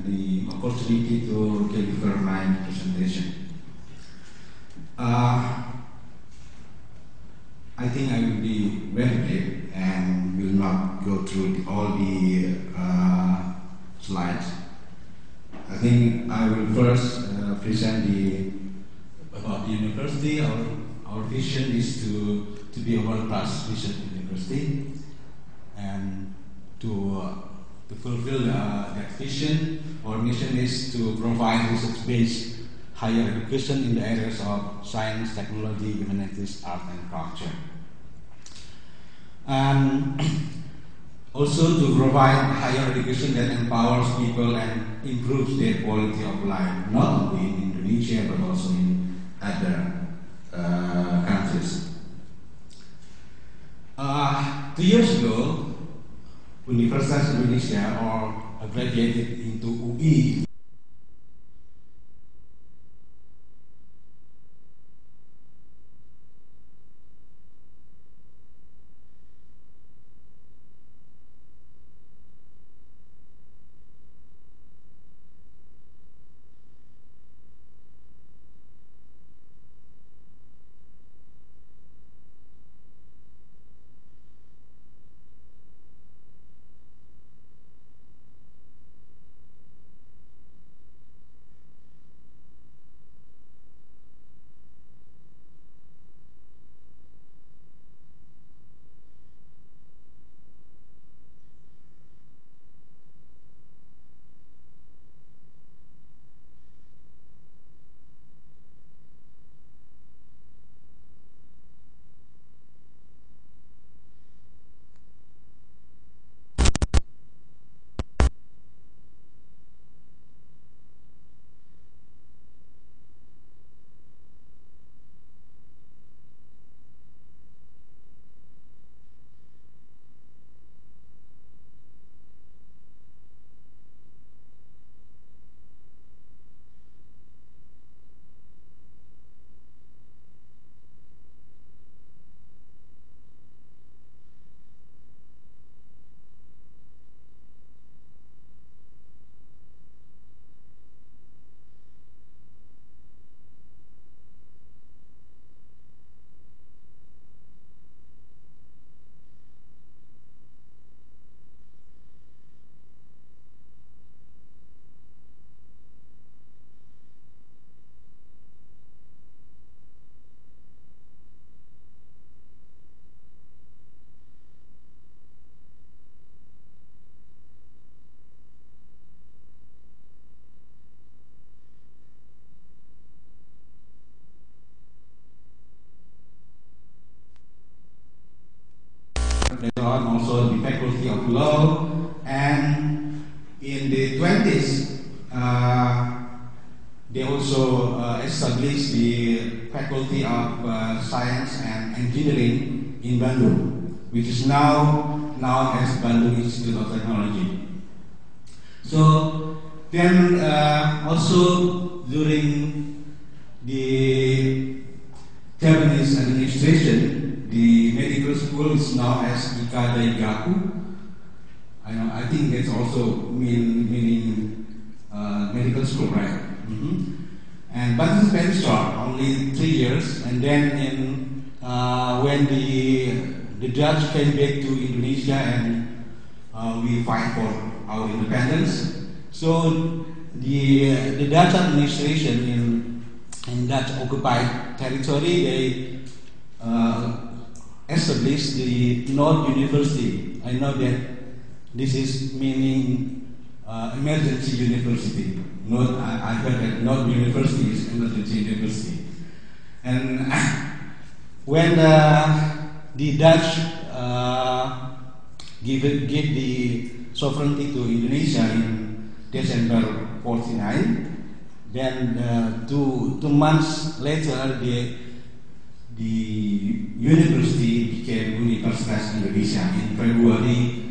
the opportunity to deliver my presentation. I think I will be very brief and will not go through all the slides. I think I will first present about the university. Our vision is to be a world-class research university, and to fulfill that vision, our mission is to provide research-based higher education in the areas of science, technology, humanities, art, and culture. And also to provide higher education that empowers people and improves their quality of life, not only in Indonesia but also in other countries. 2 years ago, Universitas Indonesia, or graduated into UI, also the Faculty of Law, and in the 20s they also established the Faculty of Science and Engineering in Bandung, which is now known as Bandung Institute of Technology. So then also during the Japanese administration, the medical school is known as Ika Daigaku. I think that's also meaning medical school, right? And but it's very short, only 3 years. And then when the Dutch came back to Indonesia and we fight for our independence, so the Dutch administration in Dutch occupied territory, they established the North University. I know that this is meaning emergency university. I heard that North University is emergency university. And when the Dutch give the sovereignty to Indonesia in December 49, then 2 months later the university became Universitas Indonesia in February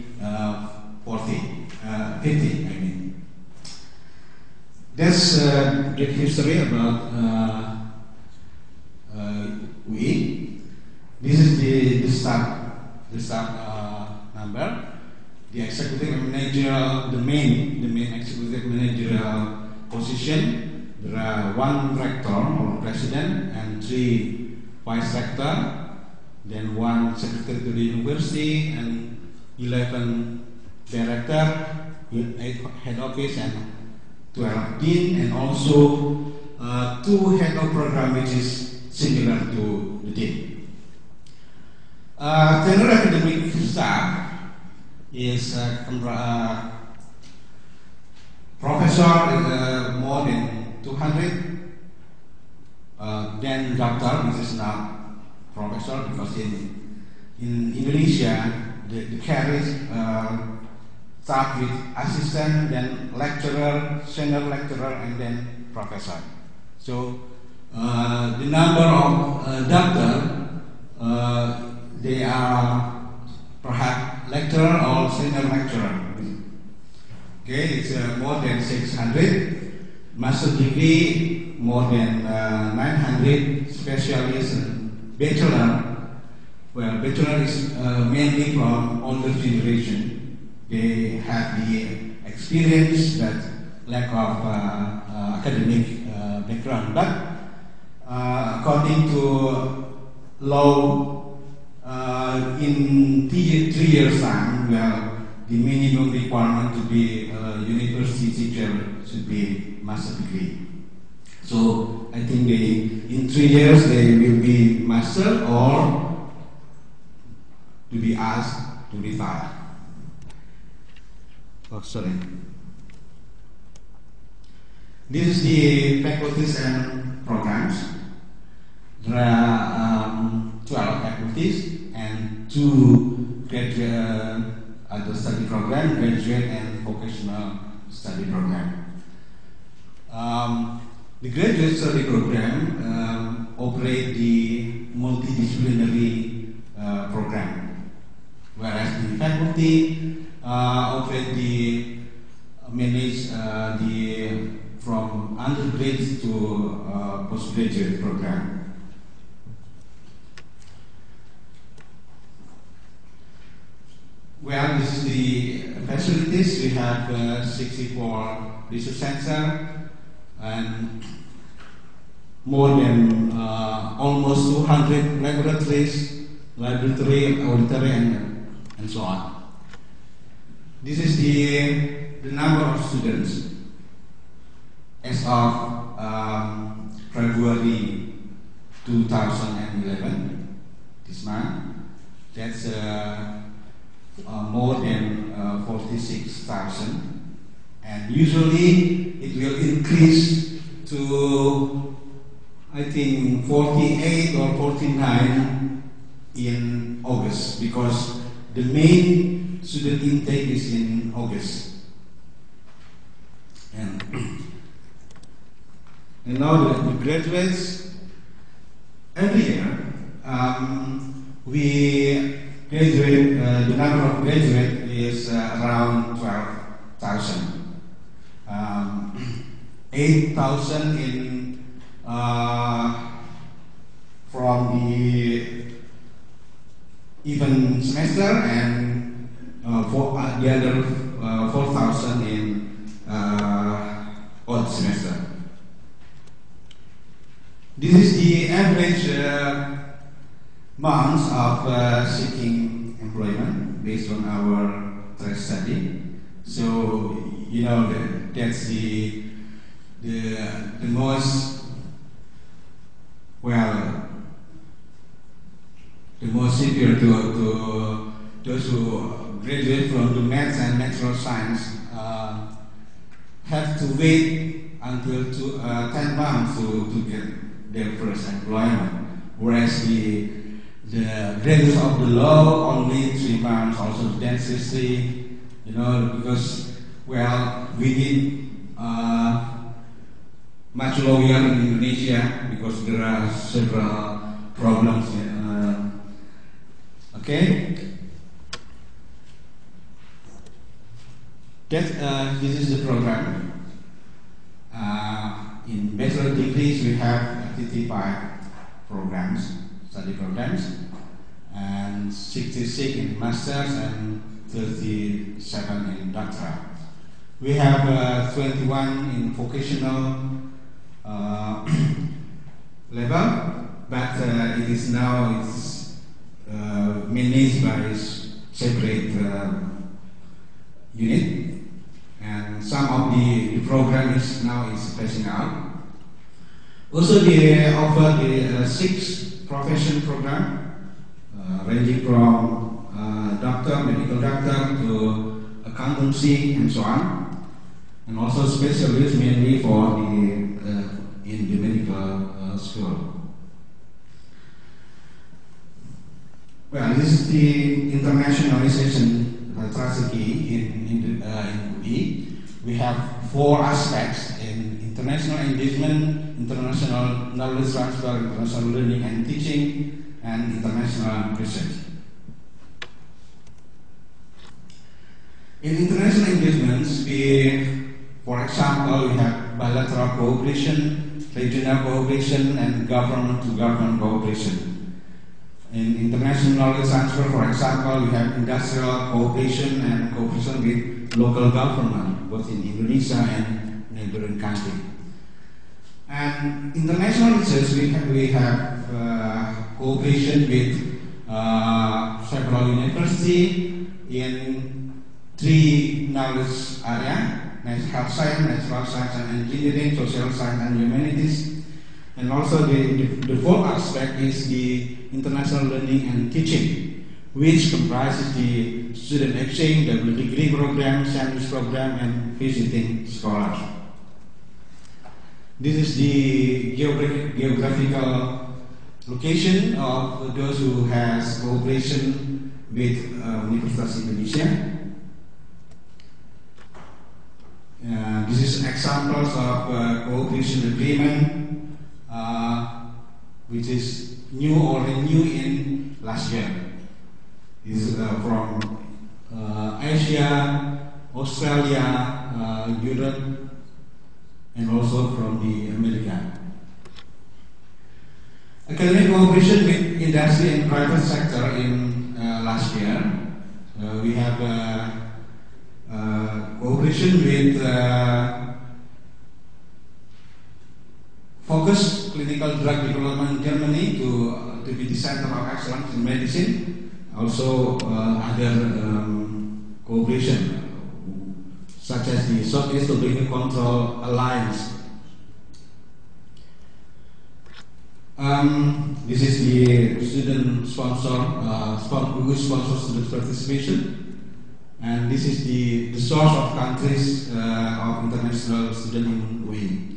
50. I mean, that's the history about UI. This is the staff number, the executive managerial, the main executive managerial position. There are 1 rector or president and 3 vice rector, then 1 secretary to the university and 11 director, 8 head office and 12 dean, and also 2 head of program, which is similar to the dean. General academic staff is professor more than 200, then doctor, which is not professor, because in Indonesia the carries start with assistant, then lecturer, senior lecturer, and then professor. So the number of doctor, they are perhaps lecturer or senior lecturer. Okay, it's more than 600. Master degree more than 900. Specialist and bachelor. Well, bachelor is mainly from older generation. They have the experience but lack of academic background. But according to law, in 3 years' time, well, the minimum requirement to be a university teacher should be master degree. So I think in 3 years they will be master or to be asked to retire. Oh, sorry. This is the faculties and programs. There are 12 faculties and 2 graduate study program, graduate and vocational study program. The graduate study program operate the multidisciplinary program, whereas the faculty manage the from undergraduate to postgraduate program. Well, this is the facilities. We have 64 research center and more than almost 200 laboratories, laboratory, auditory, and so on. This is the number of students as of February 2011, this month. That's more than 46,000, and usually it will increase to, I think, 48 or 49 in August, because the main student intake is in August. And now the graduates, every year we graduate, the number of graduates is around 12,000. 8,000 in from the even semester, and the other 4,000 in odd semester. This is the average months of seeking employment based on our trace study. So you know that's the most, well, the most severe to those who graduate from the maths and natural science have to wait until 10 months to get their first employment, whereas the graduates of the law only 3 months, also dentistry, you know, because, well, we need much lawyer in Indonesia because there are several problems. Okay, this is the program. In bachelor degrees we have 55 programs, study programs, and 66 in masters and 37 in doctoral. We have 21 in vocational level, but it is now managed by separate unit, and some of the program is now phasing out. Also, they offer the 6 profession program, ranging from doctor, medical doctor to accountancy and so on, and also specialists mainly for the in the medical school. Well, this is the internationalization strategy in UI. We have 4 aspects in international engagement, international knowledge transfer, international learning and teaching, and international research. In international engagements, for example, we have bilateral cooperation, regional cooperation, and government-to-government cooperation. In international knowledge transfer, for example, we have industrial cooperation and cooperation with local government, both in Indonesia and neighboring country. And international research, we have cooperation with several universities in 3 knowledge areas: health science, natural science and engineering, social science and humanities. And also the 4th aspect is the international learning and teaching, which comprises the student exchange, double degree program, sandwich program, and visiting scholars. This is the geographical location of those who has cooperation with Universitas Indonesia. This is examples of cooperation agreement, which is new or renewed in last year. This is from Asia, Australia, Europe, and also from the America. Academic cooperation with industry and private sector in last year. We have cooperation with Focus Clinical Drug Development Germany to be the center of excellence in medicine. Also other cooperation such as the Southeast Tobacco Control Alliance. This is the student sponsor, who sponsors student participation, and this is the source of countries of international student in UI.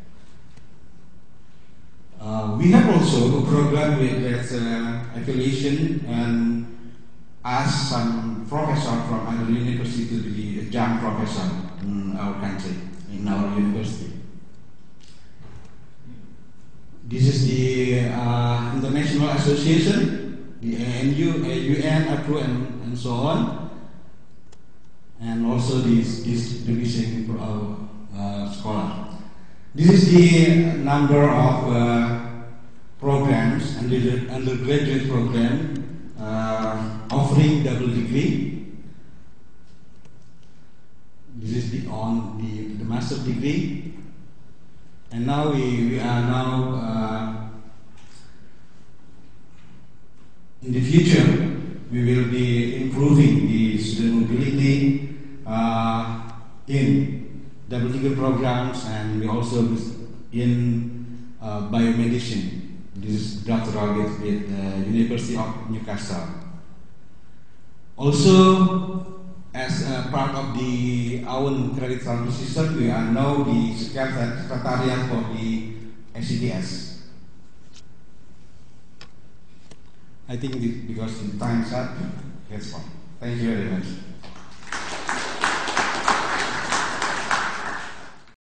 We have also a program with affiliation and ask some professor from other university to be a young professor in our country, in our university. This is the international association, the ANU, AUN, APRO, and so on, and also this division for our scholar. This is the number of programs, undergraduate program offering double degree. This is the master degree, and now we are now in the future we will be improving the student mobility in double degree programs, and we also in biomedicine. This is doctoral with University of Newcastle. Also, as part of the own credit transfer system, we are now the secretariat for the SCDS. I think because the time is up, that's all. Thank you very much.